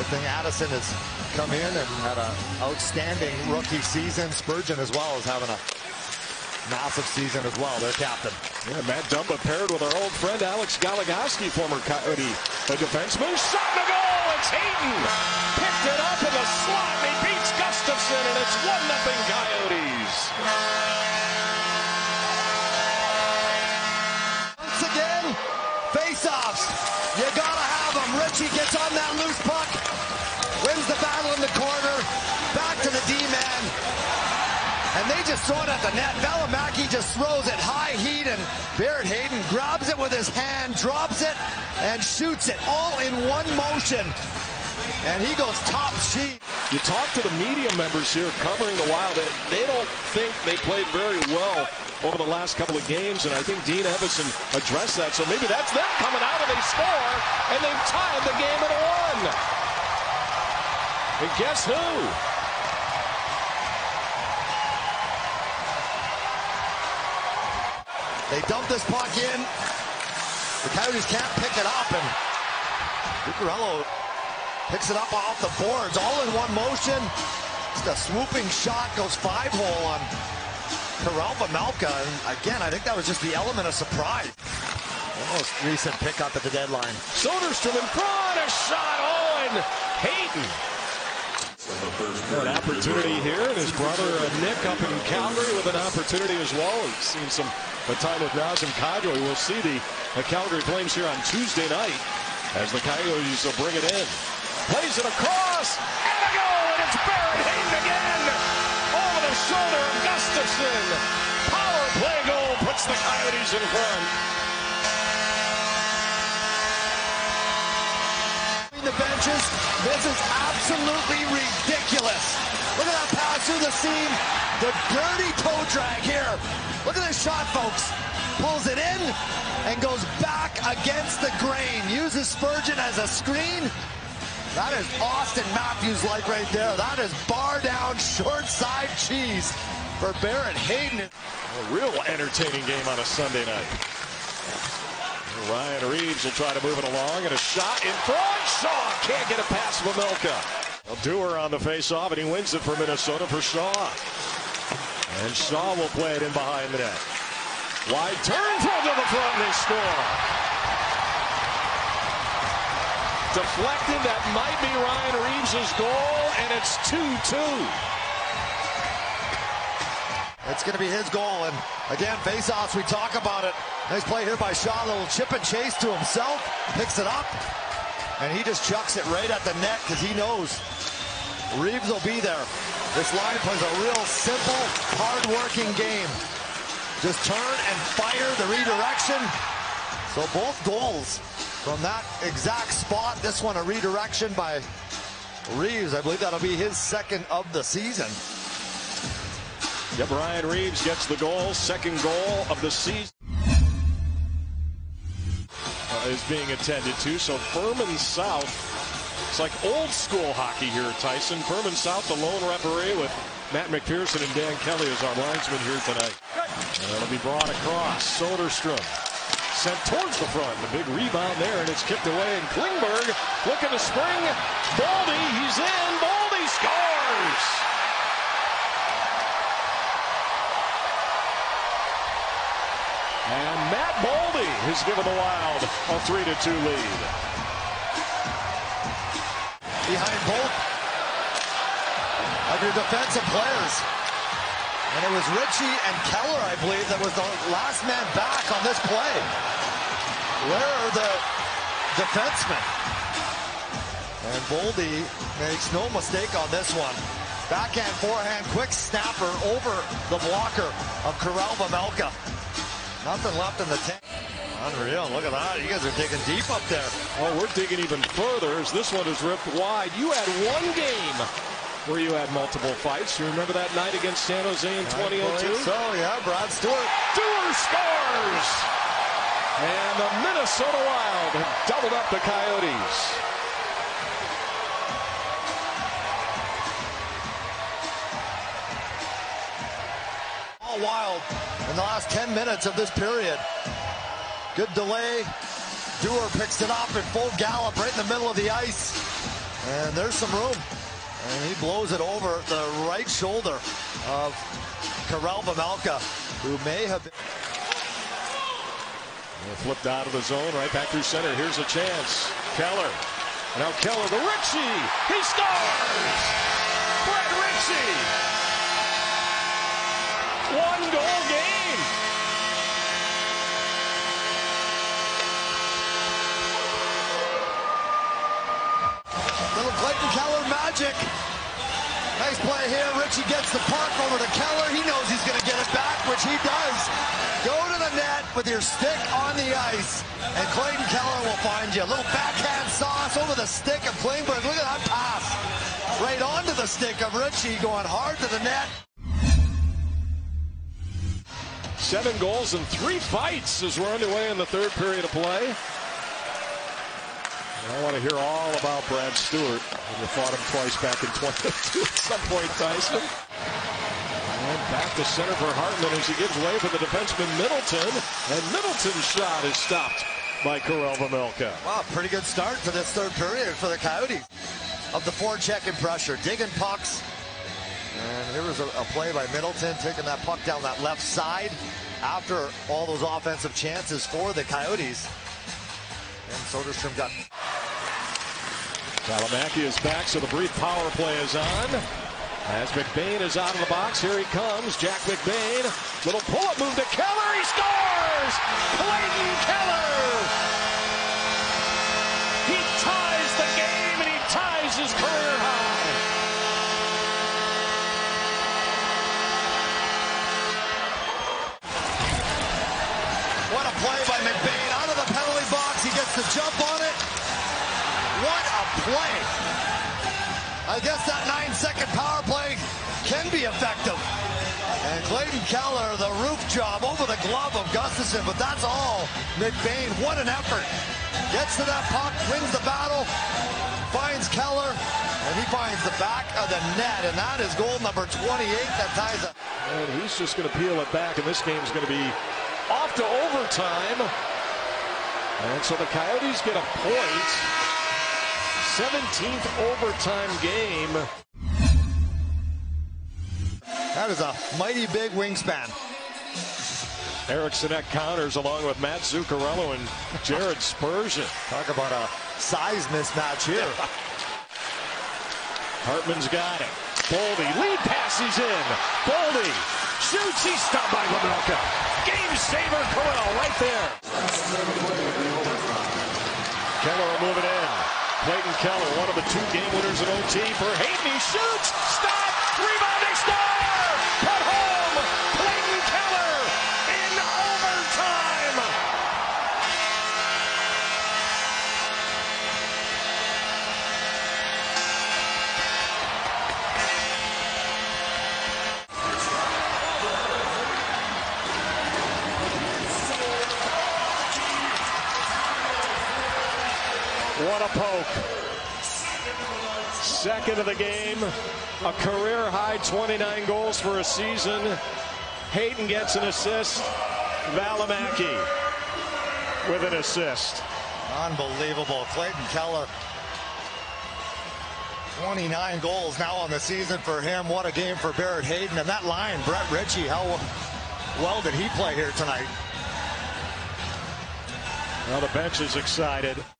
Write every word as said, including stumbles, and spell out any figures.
thing. Addison has come in and had an outstanding rookie season. Spurgeon as well is having a massive season as well, their captain. Yeah, Matt Dumba paired with our old friend Alex Galagowski, former Coyote a defenseman. Shot in the goal, it's Hayton! Picked it up in the slot, and he beats Gustafson, and it's one nothing Coyotes. Once again, face-offs. You gotta have them. Ritchie gets on that loose puck, wins the battle in the corner, back to the D-man. And they just throw it at the net. Valimaki just throws it high heat, and Barrett Hayton grabs it with his hand, drops it, and shoots it all in one motion. And he goes top sheet. You talk to the media members here covering the Wild. They don't think they played very well over the last couple of games, and I think Dean Evason addressed that. So maybe that's them coming out, and they score, and they've tied the game at one. And guess who? They dump this puck in. The Coyotes can't pick it up, and Zuccarello picks it up off the boards, all in one motion. Just a swooping shot, goes five hole on Karel Vejmelka. And again, I think that was just the element of surprise. Almost recent pickup at the deadline. Soderstrom in front, a shot, Owen Hayton. An opportunity here, and his brother uh, Nick up in Calgary with an opportunity as well. He's seen some a time with Nazem Kadri. We'll see the uh, Calgary Flames here on Tuesday night as the Coyotes will bring it in. Plays it across, and a goal, and it's Barrett Hayton again. Over the shoulder of Gustafson. Power play goal puts the Coyotes in front. The benches, this is absolutely ridiculous. Look at that pass through the seam. The dirty toe drag here. Look at this shot, folks. Pulls it in and goes back against the grain. Uses Spurgeon as a screen. That is Austin Matthews-like right there. That is bar down, short side cheese for Barrett Hayton. A real entertaining game on a Sunday night. Ryan Reeves will try to move it along, and a shot in front. Shaw can't get it past Vejmelka. Dewar on the face-off, and he wins it for Minnesota for Shaw. And Shaw will play it in behind the net. Wide turn from to the front, and they score. Deflected, that might be Ryan Reeves' goal, and it's two two. It's going to be his goal, and again, face-offs, we talk about it. Nice play here by Shaw, a little chip and chase to himself, picks it up, and he just chucks it right at the net because he knows Reeves will be there. This line plays a real simple, hard-working game. Just turn and fire the redirection. So both goals from that exact spot. This one a redirection by Reeves. I believe that'll be his second of the season. Yep, Ryan Reeves gets the goal, second goal of the season. Uh, is being attended to, so Furman South, it's like old school hockey here, Tyson. Furman South, the lone referee with Matt McPherson and Dan Kelly as our linesman here tonight. And it'll be brought across. Soderstrom sent towards the front. The big rebound there, and it's kicked away. And Klingberg looking to spring. Boldy, he's in. Boldy scores! And Matt Boldy has given the Wild a three to two lead. Behind both of your defensive players. And it was Ritchie and Keller, I believe, that was the last man back on this play. Where are the defensemen? And Boldy makes no mistake on this one. Backhand, forehand, quick snapper over the blocker of Karel Vejmelka. Nothing left in the tank. Unreal, look at that. You guys are digging deep up there. Oh, we're digging even further as this one is ripped wide. You had one game where you had multiple fights. You remember that night against San Jose in twenty oh two? So, yeah, Brad Stewart. Dewar scores! And the Minnesota Wild have doubled up the Coyotes. All Wild in the last ten minutes of this period. Good delay. Dewar picks it up in full gallop right in the middle of the ice. And there's some room. And he blows it over the right shoulder of Karel Vejmelka, who may have been... Flipped out of the zone, right back through center. Here's a chance. Keller. Now Keller to Ritchie. He scores! Brett Ritchie! One goal game. Little Clayton Keller magic. Nice play here. Ritchie gets the puck over to Keller. He knows he's going to get it back, which he does. Go to the net with your stick on the ice, and Clayton Keller will find you. A little backhand sauce over the stick of Klingberg. Look at that pass. Right onto the stick of Ritchie, going hard to the net. Seven goals and three fights as we're underway in the third period of play. I want to hear all about Brad Stewart. You fought him twice back in twenty fifteen at some point, Tyson. And back to center for Hartman as he gives way for the defenseman Middleton. And Middleton's shot is stopped by Karel Vejmelka. Wow, pretty good start to this third period for the Coyotes. Of the four-checking pressure, digging pucks. And here was a, a play by Middleton, taking that puck down that left side after all those offensive chances for the Coyotes. And Soderstrom got... Valimaki is back, so the brief power play is on. As McBain is out of the box, here he comes. Jack McBain, little pull-up move to Keller, he scores! Clayton Keller! He ties the game, and he ties his career high. What a play by McBain out of the penalty box. He gets the jump on it. What a play. I guess that nine-second power play can be effective. And Clayton Keller, the roof job over the glove of Gustafsson, but that's all. McBain, what an effort. Gets to that puck, wins the battle, finds Keller, and he finds the back of the net, and that is goal number twenty-eight that ties up. And he's just going to peel it back, and this game's going to be off to overtime. And so the Coyotes get a point. seventeenth overtime game. That is a mighty big wingspan. Eric Sinek counters along with Matt Zuccarello and Jared Spurgeon. Talk about a size mismatch here. Hartman's got it. Boldy, lead pass, he's in. Boldy shoots, he's stopped by Vejmelka. Game saver, Karel, right there. Keller will move it in. Clayton Keller, one of the two game winners in O T for Hayton. He shoots, stop, rebounding, score! Put home, Clayton Keller in overtime. What a poke. Second of the game. A career-high twenty-nine goals for a season. Hayton gets an assist. Valimaki with an assist. Unbelievable. Clayton Keller. twenty-nine goals now on the season for him. What a game for Barrett Hayton. And that line, Brett Ritchie, how well did he play here tonight? Well, the bench is excited.